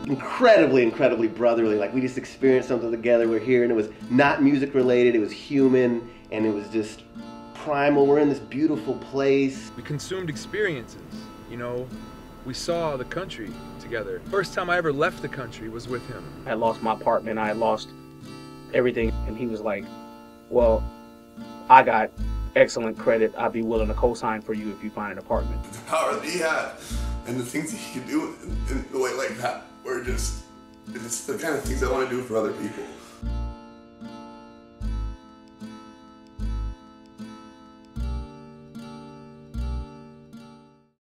incredibly, incredibly brotherly. Like, we just experienced something together. We're here, and it was not music related. It was human, and it was just primal. We're in this beautiful place. We consumed experiences, you know. We saw the country together. First time I ever left the country was with him. I lost my apartment. I had lost everything, and he was like, well, I got excellent credit. I'd be willing to co-sign for you if you find an apartment. The power that he had and the things that he could do in a way like that were just, it's the kind of things I want to do for other people.